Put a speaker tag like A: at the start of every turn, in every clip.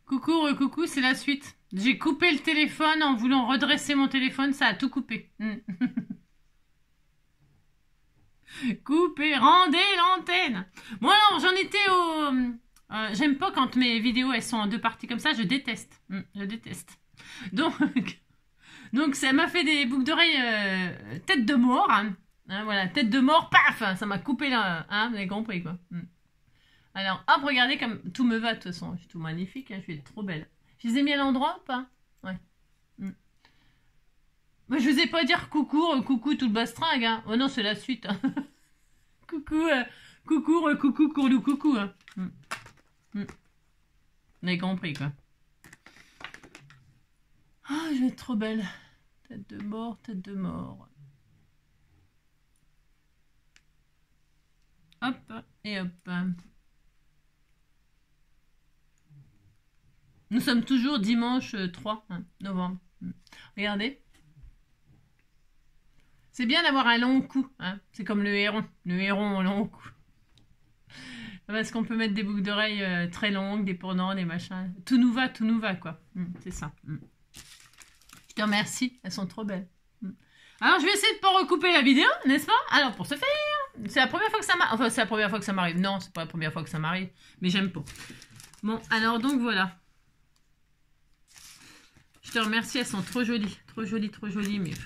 A: Coucou, coucou, c'est la suite. J'ai coupé le téléphone en voulant redresser mon téléphone, ça a tout coupé. Coupé, rendez l'antenne. Bon alors, j'en étais au... j'aime pas quand mes vidéos, elles sont en deux parties comme ça, je déteste. Je déteste. Donc, donc ça m'a fait des boucles d'oreilles tête de mort. Hein. Hein, voilà, tête de mort, paf, ça m'a coupé là. Hein, vous avez compris quoi. Alors, hop, regardez comme tout me va de toute façon. Je suis tout magnifique, hein, je suis trop belle. Je les ai mis à l'endroit ou pas? Ouais. Mais je vous ai pas dire coucou, coucou tout le bastringue. Hein. Oh non, c'est la suite. Hein. Coucou, coucou, courlou, coucou. Hein. Vous avez compris quoi. Ah, je vais être trop belle. Tête de mort, tête de mort. Hop, et hop. Nous sommes toujours dimanche 3 novembre. Regardez. C'est bien d'avoir un long cou. Hein. C'est comme le héron. Le héron au long cou. Parce qu'on peut mettre des boucles d'oreilles très longues, des pendants, des machins. Tout nous va, quoi. C'est ça. Je te remercie. Elles sont trop belles. Alors, je vais essayer de pas recouper la vidéo, n'est-ce pas? Alors, pour ce faire, c'est la première fois que ça m'arrive. Enfin, c'est la première fois que ça m'arrive. Non, c'est pas la première fois que ça m'arrive. Mais j'aime pas. Bon, alors, donc, voilà. Je te remercie, elles sont trop jolies. Trop jolies, mais...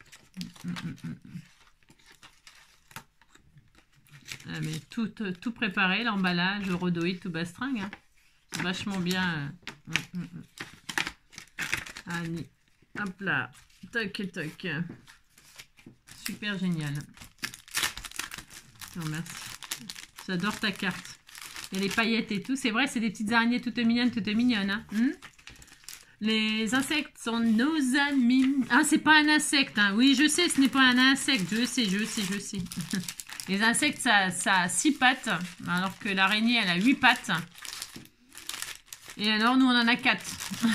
A: Ah, mais tout préparé, l'emballage, le rhodoïde, tout bastringue. Hein. C'est vachement bien. Allez, hop là. Toc et toc. Super génial. Je te remercie. J'adore ta carte. Il y a les paillettes et tout. C'est vrai, c'est des petites araignées toutes mignonnes. Hein. Les insectes sont nos amis. Ah, c'est pas un insecte. Hein. Oui, je sais, ce n'est pas un insecte. Je sais. Les insectes, ça a 6 pattes, alors que l'araignée, elle a 8 pattes. Et alors, nous, on en a 4.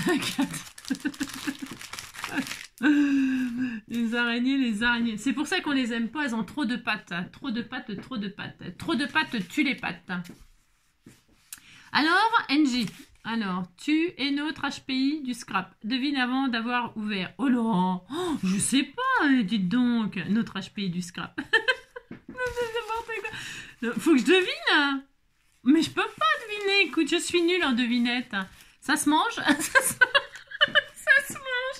A: Les araignées. C'est pour ça qu'on les aime pas, elles ont trop de pattes. Trop de pattes. Trop de pattes tue les pattes. Alors, NJ. Alors, tu es notre HPI du scrap. Devine avant d'avoir ouvert. Oh là, je sais pas, dites donc. Notre HPI du scrap. Faut que je devine. Mais je peux pas deviner. Écoute, je suis nulle en devinette. Ça se mange. Ça se mange.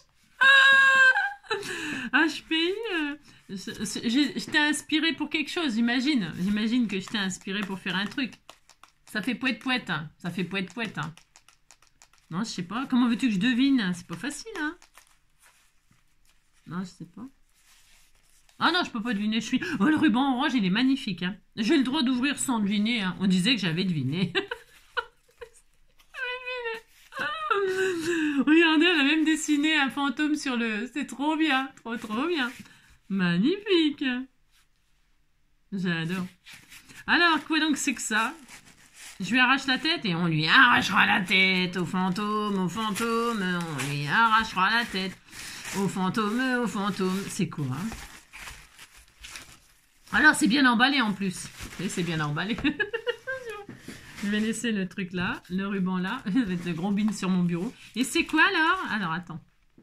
A: HPI. Je t'ai inspiré pour quelque chose, j'imagine. J'imagine que je t'ai inspiré pour faire un truc. Ça fait poète-poète. Ça fait poète-poète. Non, je sais pas. Comment veux-tu que je devine? C'est pas facile, hein. Non, je sais pas. Ah non, je peux pas deviner. Oh, le ruban orange, il est magnifique. Hein. J'ai le droit d'ouvrir sans deviner. Hein. On disait que j'avais deviné. Regardez, elle a même dessiné un fantôme sur le... C'est trop bien. Trop bien. Magnifique. J'adore. Alors, quoi donc c'est que ça? Je lui arrache la tête et on lui arrachera la tête au fantôme. On lui arrachera la tête au fantôme. C'est quoi? Hein? Alors, c'est bien emballé en plus. C'est bien emballé. Je vais laisser le truc là, le ruban là. Je vais mettre le gros bin sur mon bureau. Et c'est quoi alors? Alors, attends.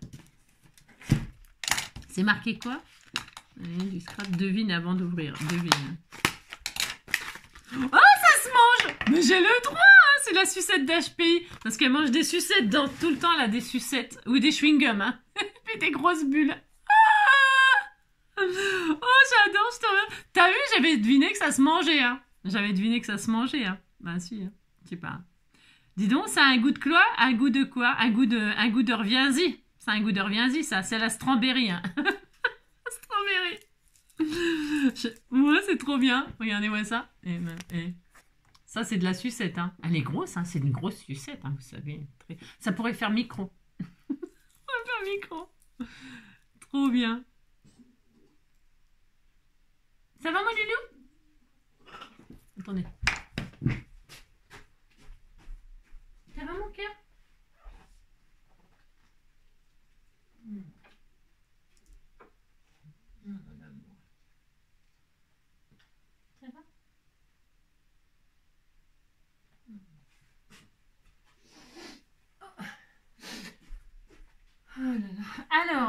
A: C'est marqué quoi? Allez, du scrap, devine avant d'ouvrir. Devine. Oh, ça se mange! Mais j'ai le droit, hein, c'est la sucette d'HPI. Parce qu'elle mange des sucettes dans tout le temps, là, des sucettes. Ou des chewing-gums, hein. Et des grosses bulles. Oh, j'adore, je te remercie. T'as vu, j'avais deviné que ça se mangeait, hein. Bah si, hein. Je sais pas. Dis donc, ça a un goût de quoi? Un goût de quoi? Un goût de reviens-y. C'est un goût de reviens-y, ça. C'est la strawberry, hein. Strawberry. Ouais, c'est trop bien. Regardez-moi ça. Et ça, c'est de la sucette, hein. Elle est grosse, hein. C'est une grosse sucette, hein, vous savez. Ça pourrait faire micro. Trop bien. Ça va, mon loulou? Attendez. Ça va, mon cœur? Ça va?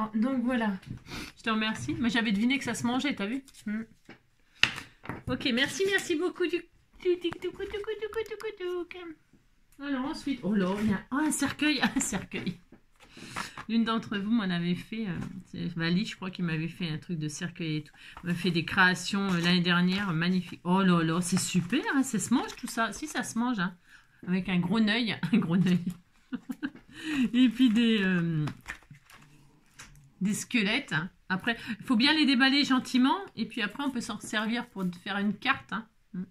A: Alors, donc voilà. Je te remercie. Mais j'avais deviné que ça se mangeait, t'as vu? Ok, merci beaucoup du... Alors ensuite... Oh là, il y a un cercueil. Un cercueil. L'une d'entre vous m'en avait fait... c'est Vali, je crois, qui m'avait fait un truc de cercueil et tout. Elle m'a fait des créations l'année dernière. Magnifique. Oh là là, c'est super. Hein, ça se mange tout ça. Si, ça se mange. Hein, avec un gros œil. Un gros œil. Et puis des squelettes. Hein. Après, il faut bien les déballer gentiment. Et puis après, on peut s'en servir pour faire une carte. Hein.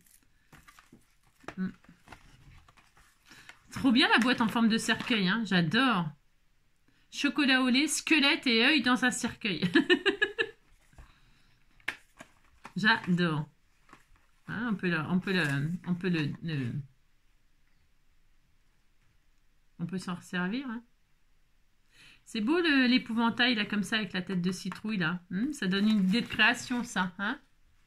A: Trop bien la boîte en forme de cercueil. Hein. J'adore. Chocolat au lait, squelette et œil dans un cercueil. J'adore. Hein, on peut s'en servir. Hein. C'est beau l'épouvantail là comme ça avec la tête de citrouille là. Ça donne une idée de création ça. Hein.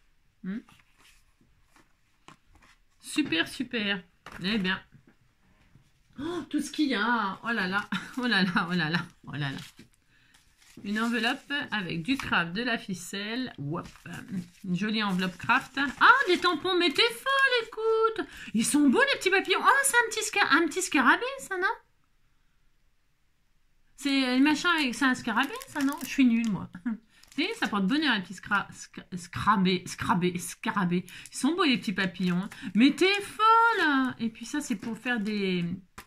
A: Super, super. Eh bien. Oh, tout ce qu'il y a. Oh là là. Oh là là. Oh là là. Oh là là. Une enveloppe avec du craft, de la ficelle. Wop. Une jolie enveloppe craft. Ah, des tampons. Mais t'es folle, écoute. Ils sont beaux les petits papillons. Oh, c'est un petit scarabée ça, non? C'est machin avec... C'est un scarabée, ça, non? Je suis nulle, moi. Et ça porte bonheur, les petits scarabées. Ils sont beaux, les petits papillons. Hein. Mais t'es folle! Et puis ça, c'est pour faire des...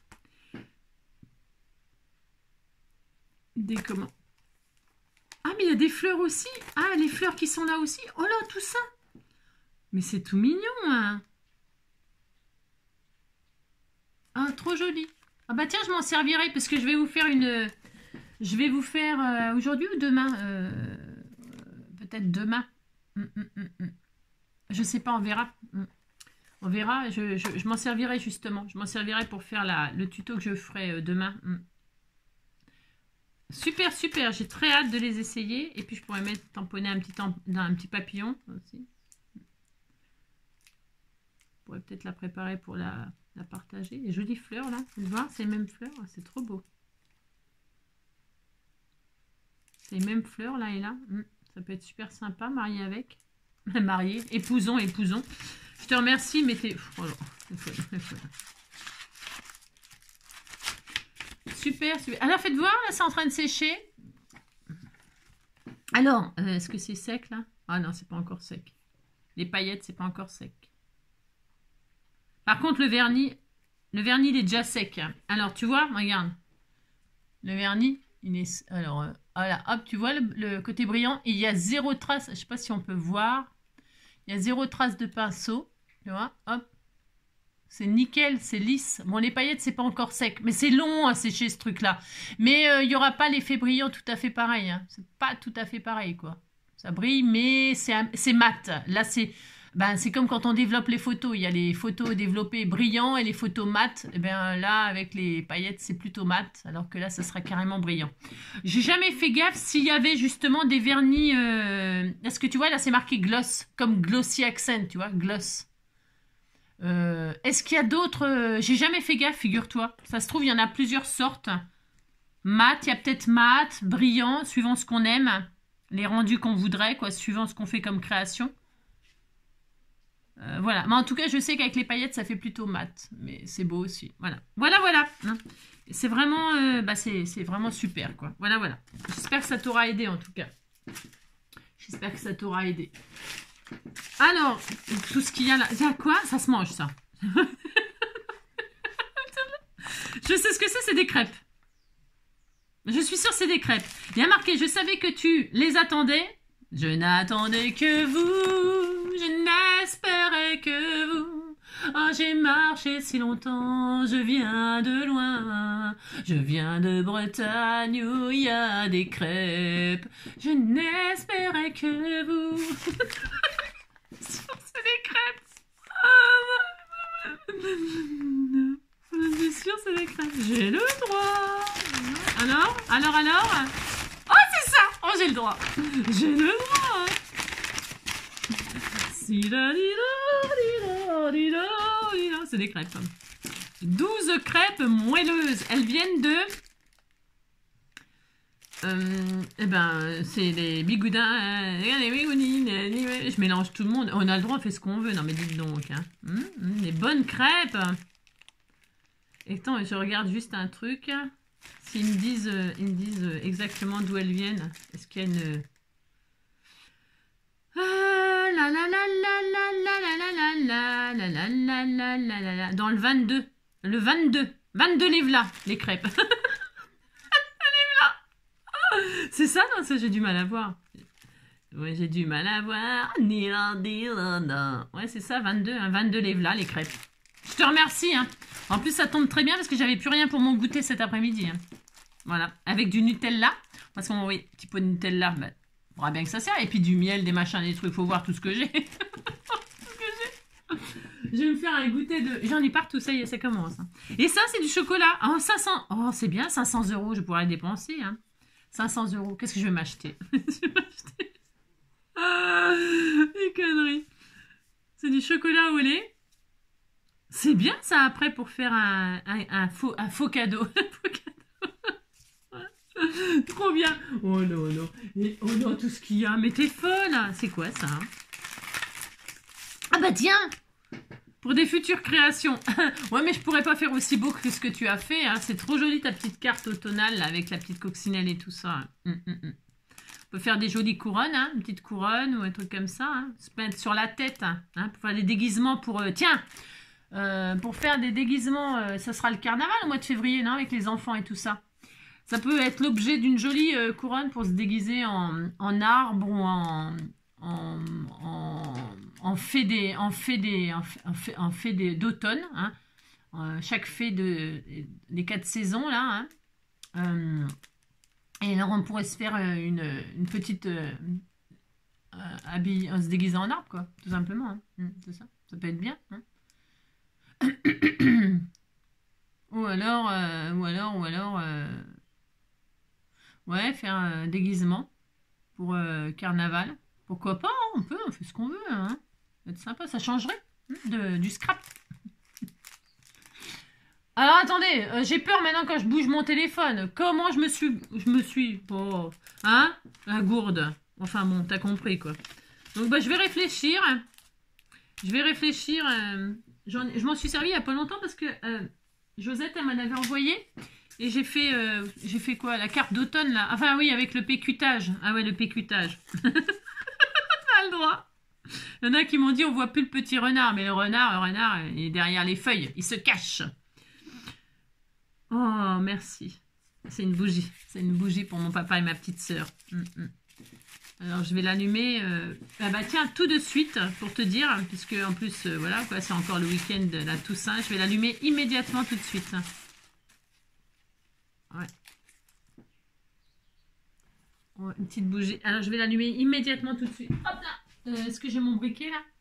A: comment? Ah, mais il y a des fleurs aussi. Ah, les fleurs qui sont là aussi. Oh là, tout ça. Mais c'est tout mignon, hein. Ah, trop joli. Ah bah tiens, je m'en servirai parce que je vais vous faire une... Je vais vous faire aujourd'hui ou demain peut-être demain. Je sais pas, on verra. On verra, je m'en servirai justement. Je m'en servirai pour faire le tuto que je ferai demain. Super, super. J'ai très hâte de les essayer. Et puis je pourrais tamponner un petit papillon aussi. Je pourrais peut-être la préparer pour la partager. Les jolies fleurs là. Vous voyez, c'est les mêmes fleurs. C'est trop beau. C'est les mêmes fleurs là et là. Ça peut être super sympa, marié avec. Marié, épousons. Je te remercie, mais t'es... Oh là, c'est folle. Super, super. Alors, faites voir, là, c'est en train de sécher. Alors, est-ce que c'est sec, là? Ah non, c'est pas encore sec. Les paillettes, c'est pas encore sec. Par contre, le vernis, il est déjà sec. Alors, tu vois, regarde. Le vernis, il est... Alors, voilà, hop, tu vois le côté brillant. Il y a 0 trace, je sais pas si on peut voir. Il y a 0 trace de pinceau. Tu vois, hop. C'est nickel, c'est lisse. Bon, les paillettes, c'est pas encore sec. Mais c'est long à sécher, ce truc-là. Mais il n'y aura pas l'effet brillant tout à fait pareil. Hein. C'est pas tout à fait pareil, quoi. Ça brille, mais c'est mat. Là, c'est comme quand on développe les photos. Il y a les photos développées brillants et les photos mat. Et bien là, avec les paillettes, c'est plutôt mat. Alors que là, ça sera carrément brillant. J'ai jamais fait gaffe s'il y avait justement des vernis... Est-ce que tu vois, là, c'est marqué gloss. Comme glossy accent, tu vois, gloss. Est-ce qu'il y a d'autres... J'ai jamais fait gaffe, figure-toi. Ça se trouve, il y en a plusieurs sortes. Mat, il y a peut-être mat, brillant, suivant ce qu'on aime. Les rendus qu'on voudrait, quoi, suivant ce qu'on fait comme création. Voilà. Mais en tout cas, je sais qu'avec les paillettes, ça fait plutôt mat. Mais c'est beau aussi. Voilà. Voilà. C'est vraiment... c'est vraiment super, quoi. Voilà. J'espère que ça t'aura aidé, en tout cas. J'espère que ça t'aura aidé. Alors, tout ce qu'il y a là... C'est quoi? Ça se mange, ça. Je sais ce que c'est des crêpes. Je suis sûre que c'est des crêpes. Il y a marqué, je savais que tu les attendais. Je n'attendais que vous. Je n'espérais que vous. Oh, j'ai marché si longtemps. Je viens de loin. Je viens de Bretagne où il y a des crêpes. Je n'espérais que vous. C'est des crêpes. Je suis sûre c'est des crêpes. J'ai le droit. Alors oh, c'est ça. Oh, j'ai le droit. J'ai le droit. C'est des crêpes. 12 crêpes moelleuses. Elles viennent de... Eh ben, c'est les bigoudins, les bigoudines, je mélange tout le monde. On a le droit, on fait ce qu'on veut. Non, mais dites donc. Hein. Les bonnes crêpes. Et attends, je regarde juste un truc. S'ils me disent exactement d'où elles viennent. Est-ce qu'il y a une... Dans le 22. Le 22. 22 livres là, les crêpes. C'est ça, non? Ça, j'ai du mal à voir. Ouais, j'ai du mal à voir. Ouais, c'est ça, 22. Hein, 22 livres là, les crêpes. Je te remercie. Hein. En plus, ça tombe très bien parce que j'avais plus rien pour mon goûter cet après-midi. Hein. Voilà. Avec du Nutella. Parce qu'on oui, petit pot de Nutella, bah, on verra bien que ça sert. Et puis du miel, des machins, des trucs. Faut voir tout ce que j'ai. Je vais me faire un goûter de... J'en ai partout, ça y est, ça commence. Hein. Et ça, c'est du chocolat. Oh, 500. Oh, c'est bien, 500 €. Je pourrais les dépenser. Hein. 500 €. Qu'est-ce que je vais m'acheter? Je vais m'acheter... Ah, les conneries. C'est du chocolat au lait. C'est bien ça après pour faire un faux cadeau. Trop bien. Oh non, non. Et, oh non, tout ce qu'il y a. Mais t'es folle. C'est quoi ça? Ah bah tiens. Pour des futures créations. Ouais, mais je pourrais pas faire aussi beau que ce que tu as fait. Hein. C'est trop joli ta petite carte automnale là, avec la petite coccinelle et tout ça. On peut faire des jolies couronnes, hein, une petite couronne ou un truc comme ça. Hein. Se mettre sur la tête, hein, pour faire des déguisements pour... tiens, pour faire des déguisements, ça sera le carnaval au mois de février, non, avec les enfants et tout ça. Ça peut être l'objet d'une jolie couronne pour se déguiser en arbre ou en fée d'automne. Hein. Chaque fée des 4 saisons, là. Hein. Et alors, on pourrait se faire une petite habille, se déguiser en arbre, quoi, tout simplement. Hein. C'est ça. Ça peut être bien. Hein. ou alors, ouais, faire un déguisement pour carnaval. Pourquoi pas, hein, on fait ce qu'on veut. Hein. Ça va être sympa, ça changerait du scrap. Alors attendez, j'ai peur maintenant quand je bouge mon téléphone. Comment je me suis... Oh, hein? La gourde. Enfin bon, t'as compris quoi. Donc bah, je vais réfléchir. Je m'en suis servi il n'y a pas longtemps parce que Josette, elle m'en avait envoyé. Et j'ai fait quoi? La carte d'automne là. Enfin oui, avec le pécutage. Ah ouais, le pécutage. T'as le droit. Il y en a qui m'ont dit on voit plus le petit renard. Mais le renard, il est derrière les feuilles. Il se cache. Oh, merci. C'est une bougie. C'est une bougie pour mon papa et ma petite sœur. Alors, je vais l'allumer. Ah bah tiens, tout de suite, pour te dire, puisque en plus, voilà, quoi, c'est encore le week-end de la Toussaint. Je vais l'allumer immédiatement tout de suite. Ouais. Ouais, une petite bougie. Alors, je vais l'allumer immédiatement tout de suite. Hop là. Est-ce que j'ai mon briquet là?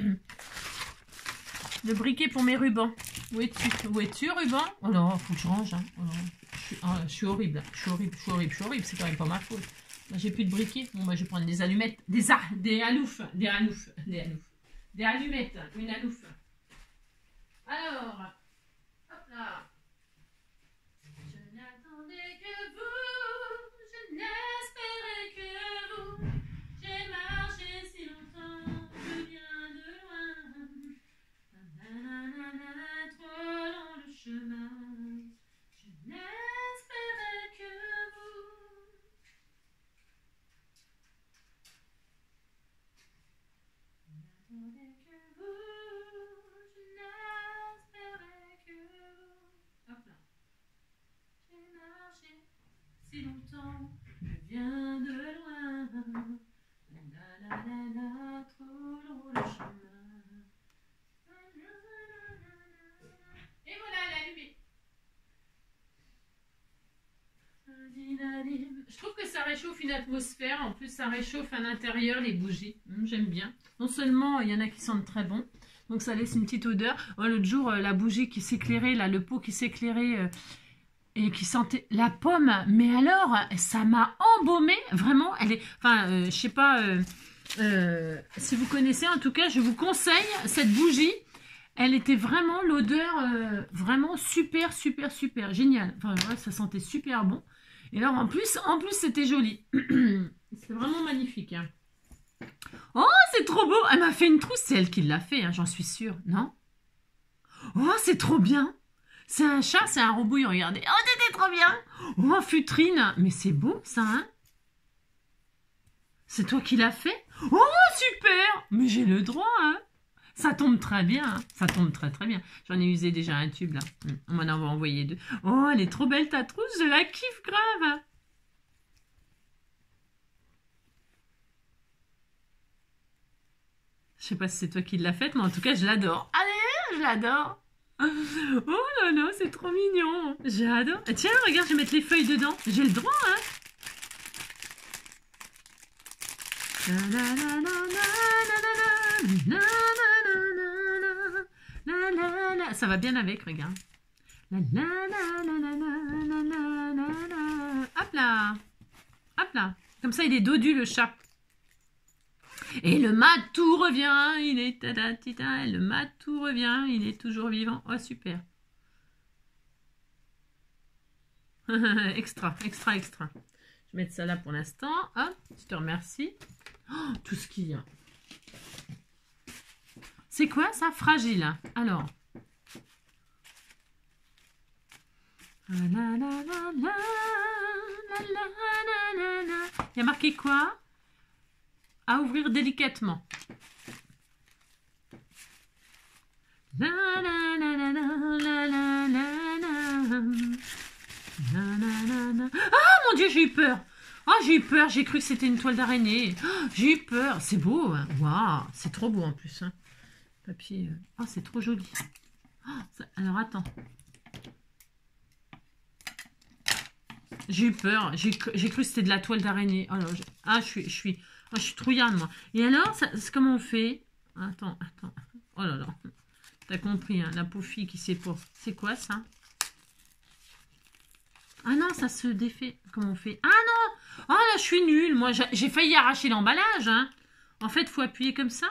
A: Le briquet pour mes rubans. Où es-tu, ruban? Oh non, faut que je range. Hein. Oh je suis horrible. Je suis horrible. C'est quand même pas ma faute. Là, j'ai plus de briquet. Bon, bah, je vais prendre des allumettes. Des aloufs. Des allumettes. Une alouffe. Alors, hop là. Je n'attendais que vous. Je n'espérais que vous. J'ai marché si longtemps. Je viens de loin. Trop long le chemin, je n'espérais que vous. Je n'attendais que vous, je n'espérais que vous. Hop là. J'ai marché si longtemps, je viens de loin. Trop long le chemin. Et voilà, elle est allumée. Je trouve que ça réchauffe une atmosphère. En plus, ça réchauffe à l'intérieur les bougies. J'aime bien. Non seulement, il y en a qui sentent très bon. Donc, ça laisse une petite odeur. Oh, l'autre jour, la bougie qui s'éclairait, là, le pot qui s'éclairait et qui sentait la pomme. Mais alors, ça m'a embaumé. Vraiment, elle est... Enfin, je sais pas... si vous connaissez, en tout cas, je vous conseille cette bougie. Elle était vraiment, l'odeur, vraiment super géniale. Enfin, ouais, ça sentait super bon. Et alors, en plus c'était joli. C'est vraiment magnifique. Hein. Oh, c'est trop beau. Elle m'a fait une trousse. C'est elle qui l'a fait, hein, j'en suis sûre. Non? Oh, c'est trop bien. C'est un chat, c'est un robot. Regardez. Oh, c'était trop bien. Oh, futrine. Mais c'est beau, ça, hein? C'est toi qui l'as fait? Oh, super. Mais j'ai le droit, hein? Ça tombe très bien. Hein. Ça tombe très, très bien. J'en ai usé déjà un tube, là. On m'en a envoyé 2. Oh, elle est trop belle, ta trousse. Je la kiffe grave. Je sais pas si c'est toi qui l'as faite, mais en tout cas, je l'adore. Allez, je l'adore. Oh là là, c'est trop mignon. J'adore. Tiens, regarde, je vais mettre les feuilles dedans. J'ai le droit, hein. Ça va bien avec, regarde. Hop là. Hop là. Comme ça, il est dodu, le chat. Et le matou revient, il est tadatita, le matou revient, il est toujours vivant. Oh, super. Extra, extra, extra. Je vais mettre ça là pour l'instant. Hop, je te remercie. Oh, tout ce qu'il y a. C'est quoi ça? Fragile. Alors. Il y a marqué quoi? À ouvrir délicatement. Ah, mon Dieu, j'ai eu peur. Ah, j'ai eu peur. J'ai cru que c'était une toile d'araignée. Oh, j'ai eu peur. C'est beau. Hein. Waouh, c'est trop beau en plus. Hein. Papier. Oh, c'est trop joli. Oh, ça... Alors, attends. J'ai eu peur. J'ai cru que c'était de la toile d'araignée. Oh, ah, je suis trouillarde, moi. Et alors, comment on fait? Attends. Oh là là. T'as compris, hein, la pauvre fille qui sait pas. C'est quoi, ça? Ah non, ça se défait. Comment on fait? Ah non! Oh là, je suis nulle. Moi, j'ai failli arracher l'emballage. Hein. En fait, il faut appuyer comme ça.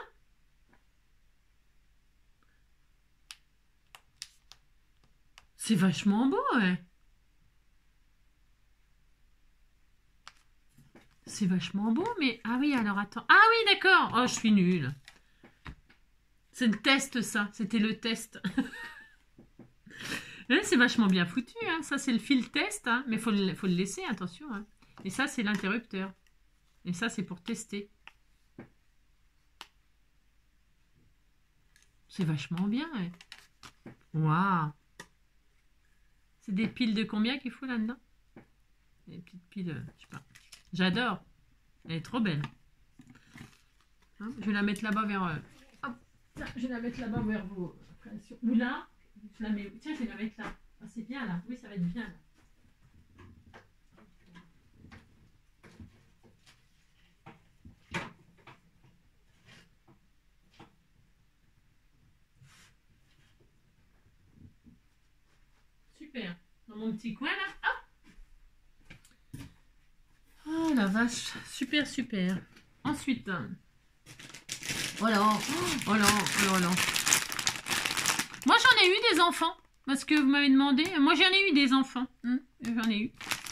A: C'est vachement beau, ouais. C'est vachement beau, mais... Ah oui, alors attends. Ah oui, d'accord. Oh, je suis nulle. C'est le test, ça. C'était le test. C'est vachement bien foutu. Hein. Ça, c'est le fil test. Hein. Mais il faut le laisser, attention. Hein. Et ça, c'est l'interrupteur. Et ça, c'est pour tester. C'est vachement bien. Ouais. Waouh. C'est des piles de combien qu'il faut là-dedans? Des petites piles, je sais pas. J'adore. Elle est trop belle. Hein, je vais la mettre là-bas vers... hop, je vais la mettre là-bas vers vos... Ou là, je la mets... Tiens, je vais la mettre là. Ah, c'est bien là. Oui, ça va être bien là. Super. Dans mon petit coin là. Hop. Oh la vache. Super, super. Ensuite... Oh là, oh là, oh là. Moi, j'en ai eu des enfants. Parce que vous m'avez demandé. Moi, j'en ai eu des enfants. J'en ai eu.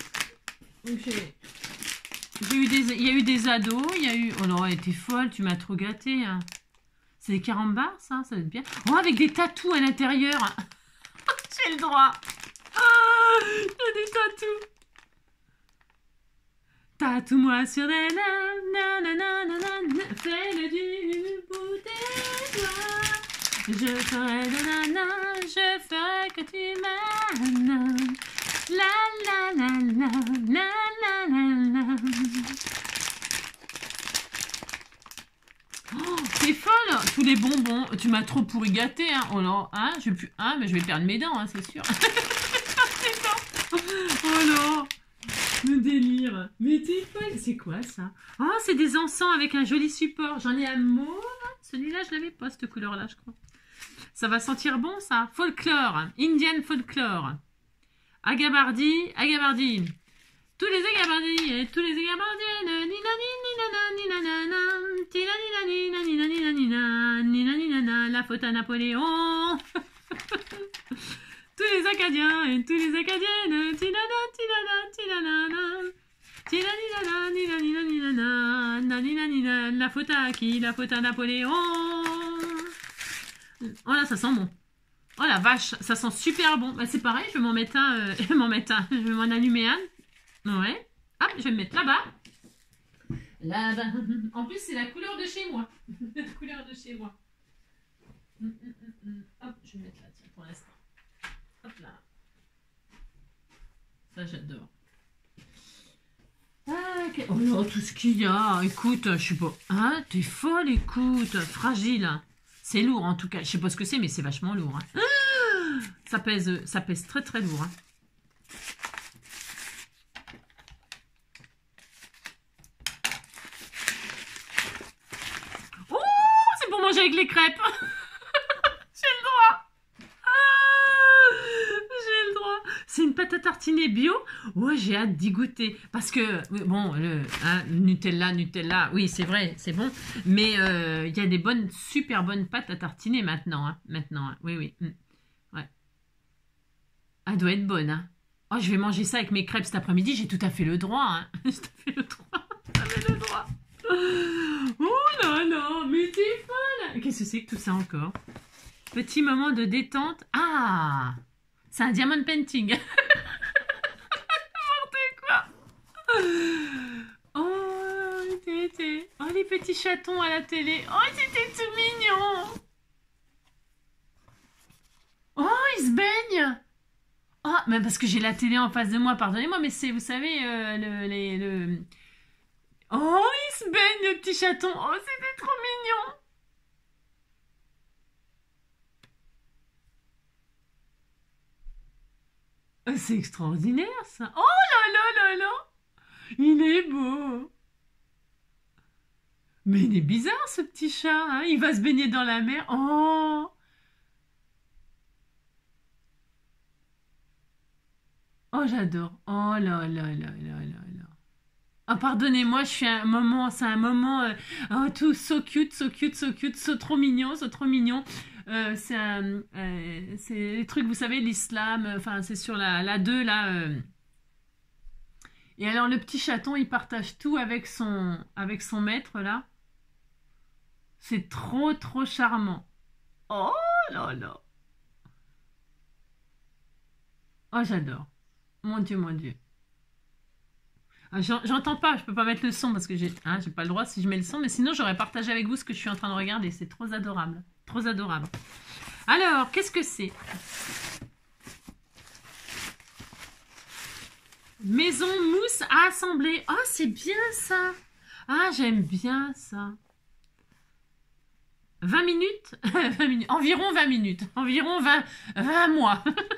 A: J'ai eu des... Il y a eu des ados. Il y a eu... Oh là, elle était folle. Tu m'as trop gâtée. Hein. C'est des carambars, ça? Ça va être bien. Oh, avec des tatous à l'intérieur. J'ai le droit. Ah, il y a des tatous. Tatoue-moi sur des fais-le du bout des doigts. Je ferai de nana, je ferai que tu m'aimes. La la la la la la la la. Oh, c'est folle, tous les bonbons. Tu m'as trop pourri gâté, hein. Oh là, hein, je vais plus, hein, mais je vais perdre mes dents, hein, c'est sûr. Oh là. Le délire. Mais t'es folle. C'est quoi ça? Oh, c'est des encens avec un joli support. J'en ai un mauve. Celui-là, je l'avais pas, cette couleur-là, je crois. Ça va sentir bon, ça. Folklore. Indian folklore. Agabardi. Agabardi. Tous les agabardis. Tous les agabardis. La faute à Napoléon. Tous les Acadiens et tous les Acadiennes. La faute à qui? La faute à Napoléon. Oh là, ça sent bon. Oh la vache, ça sent super bon. Bah, c'est pareil, je vais m'en mettre un. Je vais m'en allumer un. Ouais. Hop, je vais me mettre là-bas. Là-bas. En plus, c'est la couleur de chez moi. La couleur de chez moi. Hop, je vais me mettre là, tiens, pour l'instant. Hop là. Ça, j'adore. Ah, okay. Oh là, tout ce qu'il y a. Écoute, je sais pas. Hein, t'es folle, écoute. Fragile. C'est lourd, en tout cas. Je sais pas ce que c'est, mais c'est vachement lourd. Hein. Ça pèse très, très lourd. Hein. Oh, c'est pour manger avec les crêpes. J'ai le droit. J'ai le droit. C'est une pâte à tartiner bio. Ouais, j'ai hâte d'y goûter. Parce que, bon, Nutella, oui, c'est vrai, c'est bon. Mais il y a des super bonnes pâtes à tartiner maintenant. Hein, hein. Oui. Ouais. Elle doit être bonne. Hein. Oh, je vais manger ça avec mes crêpes cet après-midi. J'ai tout à fait le droit. Hein. J'ai tout à fait le droit. J'avais le droit. Oh là là, mais t'es folle. Qu'est-ce que c'est que tout ça encore? Petit moment de détente. Ah, c'est un diamond painting. N'importe quoi. Oh, oh, les petits chatons à la télé. Oh, c'était tout mignon. Oh, ils se baignent. Oh, mais parce que j'ai la télé en face de moi, pardonnez-moi, mais c'est, vous savez, Oh, ils se baignent, le petit chaton. Oh, c'était trop mignon. C'est extraordinaire, ça. Oh là là là là. Il est beau. Mais il est bizarre, ce petit chat. Hein, il va se baigner dans la mer. Oh. Oh, j'adore. Oh là là là là là là. Ah, pardonnez-moi, je suis un moment, c'est un moment, oh, tout so cute, so cute, so cute, so trop mignon, so trop mignon. C'est les trucs, vous savez, l'islam, enfin, c'est sur la 2, là. Et alors, le petit chaton, il partage tout avec son maître, là. C'est trop, trop charmant. Oh là là. Oh, j'adore. Mon Dieu, mon Dieu. Ah, j'entends pas, je peux pas mettre le son parce que j'ai pas le droit si je mets le son, mais sinon j'aurais partagé avec vous ce que je suis en train de regarder. C'est trop adorable. Trop adorable. Alors, qu'est-ce que c'est? Maison mousse à assembler. Ah, c'est bien ça. Ah, j'aime bien ça. 20 minutes, 20 minutes. Environ 20 minutes. Environ 20 mois.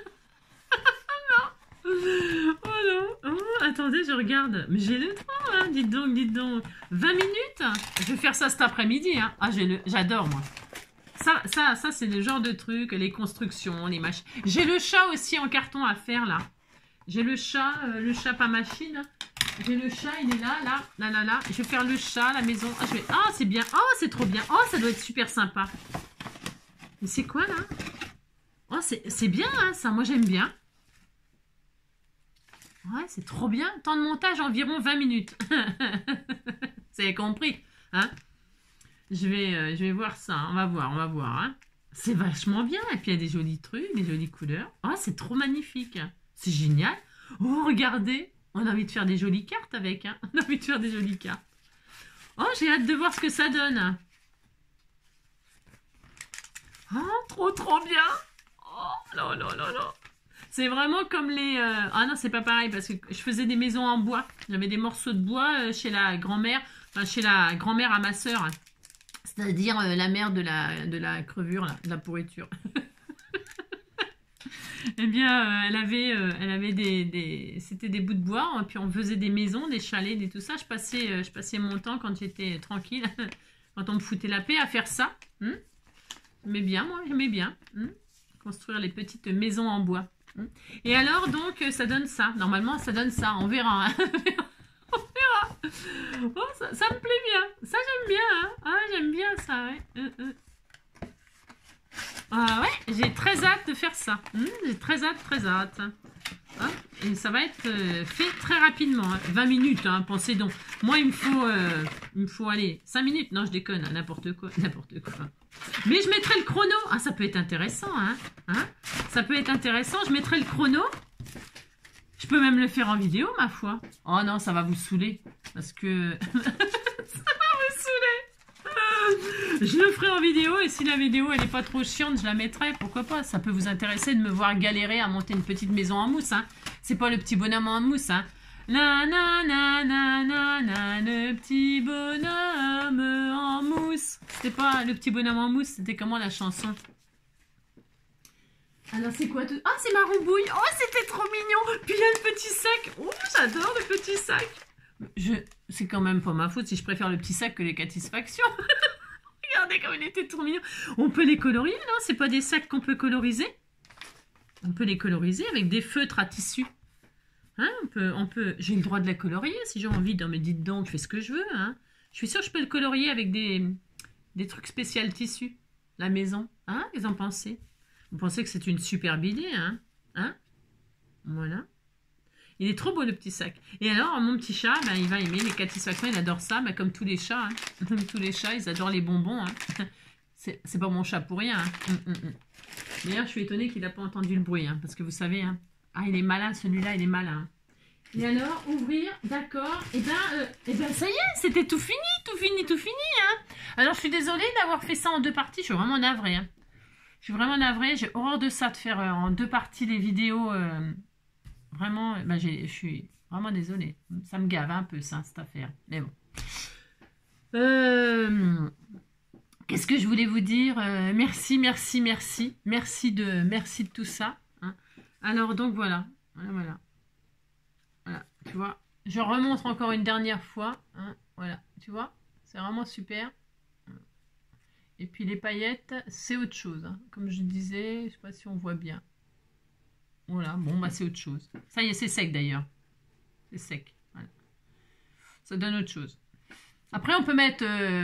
A: Oh non, oh, attendez, je regarde. Mais j'ai le temps, hein. Dites donc, dites donc. 20 minutes? Je vais faire ça cet après-midi. Hein. Ah, j'adore, moi. Ça c'est le genre de truc, les constructions, les machines. J'ai le chat aussi en carton à faire, là. J'ai le chat pas machine. J'ai le chat, il est là. Je vais faire le chat, la maison. Ah, c'est bien. Oh, c'est trop bien. Oh, ça doit être super sympa. Mais c'est quoi, là? Oh, c'est bien, hein, ça. Moi, j'aime bien. Ouais, c'est trop bien. Temps de montage, environ 20 minutes. Vous avez compris, hein? Je vais voir ça. Hein. On va voir. Hein. C'est vachement bien. Et puis, il y a des jolis trucs, des jolies couleurs. Oh, c'est trop magnifique. C'est génial. Oh, regardez. On a envie de faire des jolies cartes avec. Hein. On a envie de faire des jolies cartes. Oh, j'ai hâte de voir ce que ça donne. Oh, trop, trop bien. Oh, là, là, là, là. C'est vraiment comme les... Ah non, c'est pas pareil parce que je faisais des maisons en bois. J'avais des morceaux de bois chez la grand-mère. Enfin, chez la grand-mère à ma sœur. C'est-à-dire la mère de la crevure, là, de la pourriture. Eh bien, elle avait c'était des bouts de bois. Et puis on faisait des maisons, des chalets, des tout ça. Je passais mon temps quand j'étais tranquille. Quand on me foutait la paix à faire ça. J'aimais bien, moi. J'aimais bien. Construire les petites maisons en bois. Et alors, donc, ça donne ça. Normalement, ça donne ça. On verra. Hein. On verra. Oh, ça me plaît bien. Ça, j'aime bien. Hein. Ah, j'aime bien ça. Ouais. Ah ouais, j'ai très hâte de faire ça. J'ai très hâte. Ah, et ça va être fait très rapidement. Hein. 20 minutes, hein, pensez donc. Moi, il me faut aller 5 minutes. Non, je déconne, hein, n'importe quoi. Mais je mettrai le chrono. Ah, ça peut être intéressant. Hein. Ça peut être intéressant. Je mettrai le chrono. Je peux même le faire en vidéo, ma foi. Oh non, ça va vous saouler. Parce que... ça va vous saouler. Je le ferai en vidéo. Et si la vidéo, elle n'est pas trop chiante, je la mettrai. Pourquoi pas? Ça peut vous intéresser de me voir galérer à monter une petite maison en mousse. Hein. C'est pas le petit bonhomme en mousse. Hein. Na, na, na, na, na, na, le petit bonhomme en mousse. C'était pas le petit bonhomme en mousse. C'était comment la chanson? Alors c'est quoi tout... Ah, c'est ma roubouille. Oh, c'était trop mignon. Puis il y a le petit sac. Oh, j'adore le petit sac. C'est quand même pas ma faute si je préfère le petit sac que les satisfactions. Regardez comme il était trop mignon. On peut les colorier, non? C'est pas des sacs qu'on peut coloriser? On peut les coloriser avec des feutres à tissu. Hein, on peut... J'ai le droit de la colorier si j'ai envie. Non mais dites donc, je fais ce que je veux. Hein. Je suis sûre que je peux le colorier avec des trucs spéciaux tissu. La maison. Hein, qu'est-ce que vous en pensez? Vous pensez que c'est une superbe idée, hein? Voilà. Il est trop beau, le petit sac. Et alors, mon petit chat, ben, il va aimer les satisfactions. Il adore ça, ben, comme tous les chats. Hein. Comme tous les chats, ils adorent les bonbons. Hein. C'est pas mon chat pour rien. Hein. D'ailleurs, je suis étonnée qu'il n'a pas entendu le bruit. Hein, parce que vous savez, hein, ah, il est malin, celui-là, il est malin. Et alors, ouvrir, d'accord. Et ben, ça y est, c'était tout fini. Hein. Alors, je suis désolée d'avoir fait ça en 2 parties. Je suis vraiment navrée. Hein. Je suis vraiment navrée, j'ai horreur de ça, de faire en 2 parties les vidéos. Vraiment, ben je suis vraiment désolée. Ça me gave un peu, ça, cette affaire. Mais bon. Qu'est-ce que je voulais vous dire? Merci. Merci de tout ça. Hein. Alors, donc, voilà. Voilà, tu vois. Je remontre encore une dernière fois. Hein. Voilà, tu vois. C'est vraiment super. Et puis les paillettes, c'est autre chose. Hein. Comme je disais, je ne sais pas si on voit bien. Voilà, bon, bah c'est autre chose. Ça y est, c'est sec d'ailleurs. C'est sec. Voilà. Ça donne autre chose. Après, on peut mettre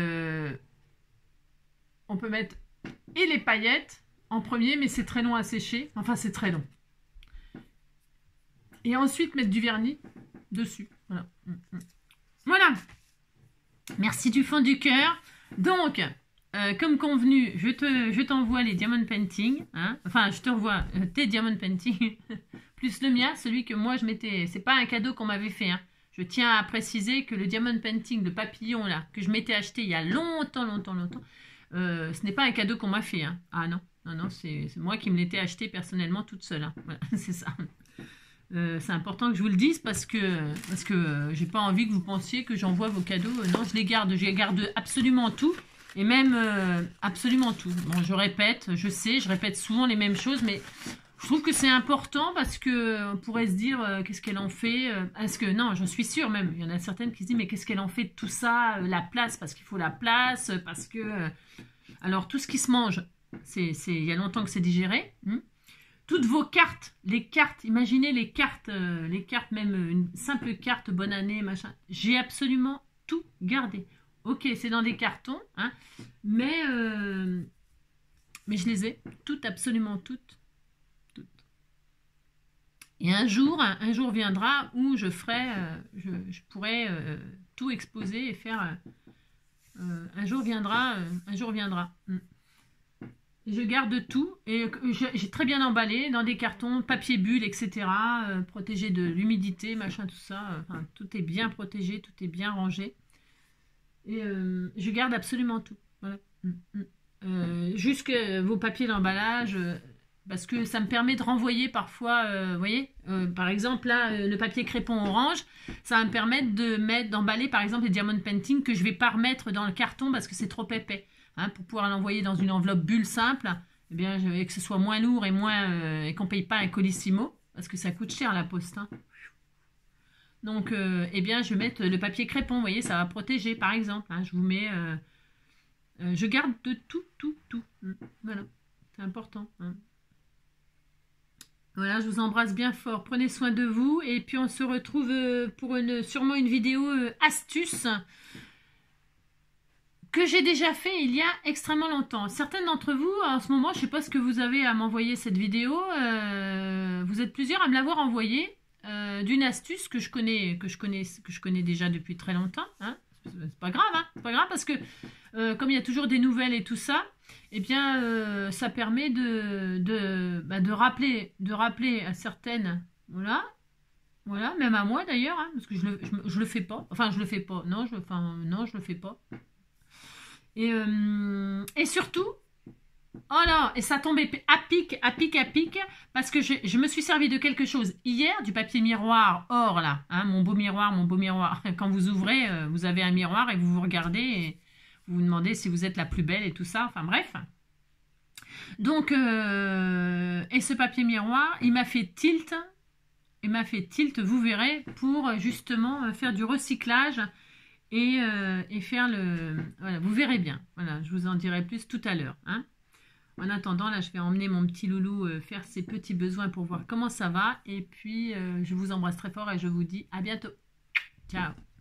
A: et les paillettes en premier, mais c'est très long à sécher. Enfin, c'est très long. Et ensuite, mettre du vernis dessus. Voilà. Voilà. Merci du fond du cœur. Donc... comme convenu, je t'envoie les diamond painting, hein. Enfin, je te revois tes diamond painting, plus le mien, celui que moi je m'étais... C'est pas un cadeau qu'on m'avait fait, hein. Je tiens à préciser que le diamond painting, le papillon là, que je m'étais acheté il y a longtemps, ce n'est pas un cadeau qu'on m'a fait, hein. Ah non, c'est moi qui me l'étais acheté personnellement toute seule, hein. Voilà, c'est ça. C'est important que je vous le dise parce que j'ai pas envie que vous pensiez que j'envoie vos cadeaux. Non, je garde absolument tout. Et même absolument tout. Bon, je répète, je répète souvent les mêmes choses, mais je trouve que c'est important parce que on pourrait se dire qu'est-ce qu'elle en fait. Est-ce que non, j'en suis sûre même. Il y en a certaines qui se disent mais qu'est-ce qu'elle en fait de tout ça, la place, parce qu'il faut la place, parce que alors tout ce qui se mange, il y a longtemps que c'est digéré. Toutes vos cartes, les cartes, imaginez les cartes, même une simple carte bonne année, machin. J'ai absolument tout gardé. Ok, c'est dans des cartons, hein, mais je les ai toutes, absolument toutes. Et un jour viendra où je ferai, je pourrai tout exposer et faire. Un jour viendra. Je garde tout et j'ai très bien emballé dans des cartons, papier bulle, etc. Protégé de l'humidité, machin, tout ça. Enfin, tout est bien protégé, tout est bien rangé. Et je garde absolument tout. Voilà. Jusque vos papiers d'emballage, parce que ça me permet de renvoyer parfois, vous voyez, par exemple là, le papier crépon orange, ça va me permettre d'emballer par exemple les diamond painting que je ne vais pas remettre dans le carton parce que c'est trop épais. Hein, pour pouvoir l'envoyer dans une enveloppe bulle simple, eh bien, que ce soit moins lourd et qu'on ne paye pas un colissimo, parce que ça coûte cher la poste. Hein. Donc, eh bien, je vais mettre le papier crépon, vous voyez, ça va protéger, par exemple. Hein, je vous mets... je garde de tout. Voilà, c'est important. Hein. Voilà, je vous embrasse bien fort. Prenez soin de vous. Et puis, on se retrouve pour sûrement une vidéo astuce que j'ai déjà fait il y a extrêmement longtemps. Certaines d'entre vous, en ce moment, je ne sais pas ce que vous avez à m'envoyer cette vidéo. Vous êtes plusieurs à me l'avoir envoyée. d'une astuce que je connais déjà depuis très longtemps. Hein. C'est pas grave, hein. C'est pas grave parce que comme il y a toujours des nouvelles et tout ça, eh bien, ça permet de rappeler à certaines, voilà, même à moi d'ailleurs, hein, parce que je le fais pas. Enfin, je le fais pas. Non, je le fais pas. Et surtout, oh non, et ça tombait à pic, parce que je me suis servi de quelque chose hier, du papier miroir or là, hein, mon beau miroir. Quand vous ouvrez, vous avez un miroir et vous vous regardez et vous vous demandez si vous êtes la plus belle et tout ça, enfin bref. Donc, et ce papier miroir, il m'a fait tilt, vous verrez, pour justement faire du recyclage et faire le... Voilà, vous verrez bien. Voilà, je vous en dirai plus tout à l'heure. Hein. En attendant, là, je vais emmener mon petit loulou faire ses petits besoins pour voir comment ça va. Et puis, je vous embrasse très fort et je vous dis à bientôt. Ciao.